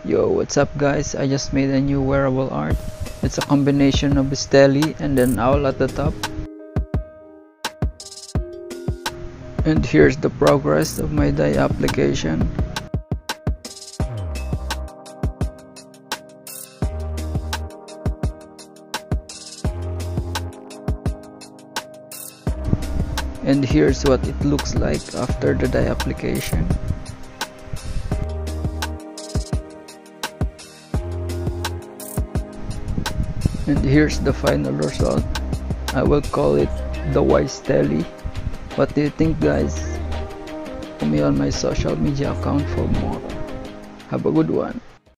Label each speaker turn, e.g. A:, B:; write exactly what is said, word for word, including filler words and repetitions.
A: Yo, what's up guys? I just made a new wearable art. It's a combination of a Stealie and an owl at the top. And here's the progress of my dye application. And here's what it looks like after the dye application. And here's the final result. I will call it the Wise Stealie. What do you think guys? Follow me on my social media account for more. Have a good one.